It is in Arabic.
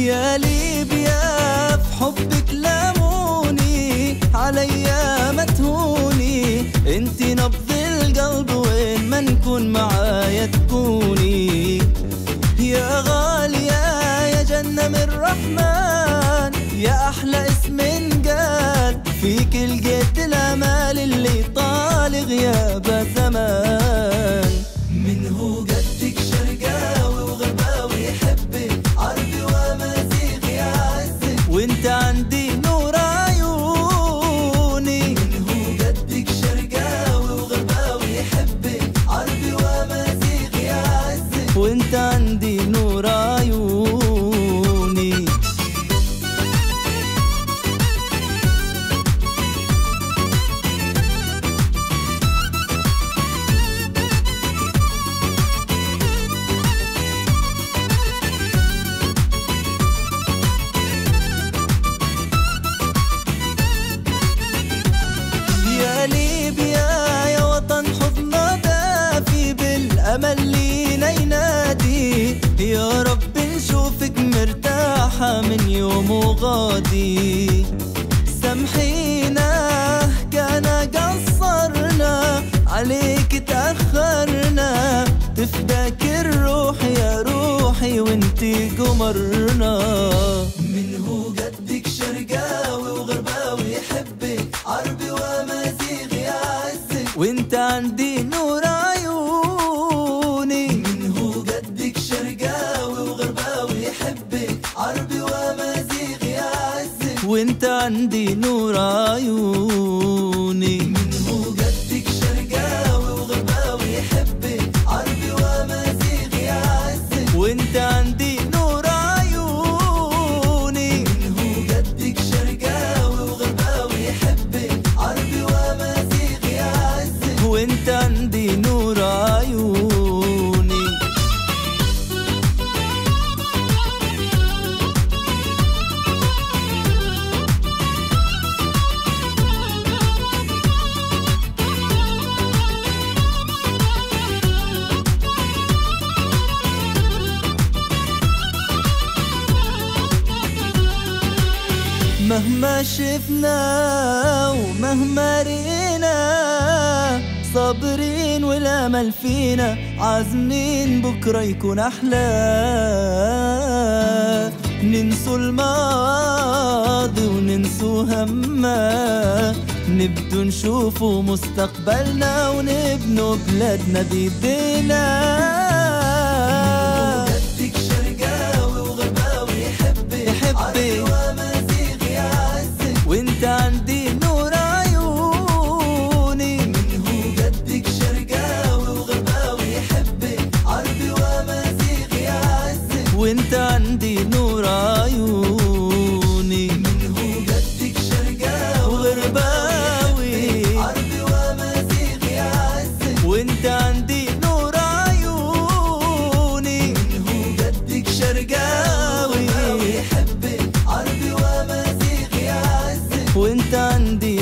يا ليبيا في حبك لاموني، عليا ما تهوني، انتي نبض القلب وين ما نكون معايا تكوني. يا غالية يا جنة من الرحمن، يا أحلى اسم انقال، فيك لقيت الأمال اللي طال غياب زمان. من هو قدك شرقاوي وغرباوي يحبك، عربي وامازيغي يعزك، وانت عندي نور عيوني. من هو قدك شرقاوي وغرباوي يحبك، عربي وامازيغي يعزك، وانت عندي نور عيوني. يا ليبيا يا وطن حضننا دافي، بالأمل لينا ينادي، يا رب نشوفك مرتاحة من يوم وغادي. سامحينا كان قصرنا، عليك تأخرنا، تفداك الروح يا روحي وانتي قمرنا. من هو قدك شرقاوي وغرباوي يحبك، عربي وامازيغي يعزك، وانت عندي نور عيوني. من هو قدك شرقاوي وغرباوي يحبك، عربي وامازيغي يعزك، وانت عندي نور عيوني. من هو قدك شرقاوي وغرباوي يحبك، عربي وامازيغي يعزك، وانت عندي نور عيوني. من هو قدك شرقاوي وغرباوي يحبك، عربي وامازيغي يعزك، وانت عندي نور عيوني. مهما شفنا ومهما رينا، صابرين والامل فينا، عازمين بكره يكون احلى. ننسوا الماضي وننسوا هما، نبدو نشوفوا مستقبلنا ونبنوا بلادنا بيدينا. قدك شرقاوي وغرباوي يحبك، عربي وامازيغي يعزك، وانت عندي نور عيوني. من هو قدك شرقاوي وغرباوي يحبك، عربي وامازيغي يعزك، وانت عندي نور عيوني. من هو قدك شرقاوي وغرباوي، عربي وامازيغي يعزك، وانت عندي نور عيوني. من هو قدك شرقاوي يحبك، عربي وامازيغي يعزك، وانت عندي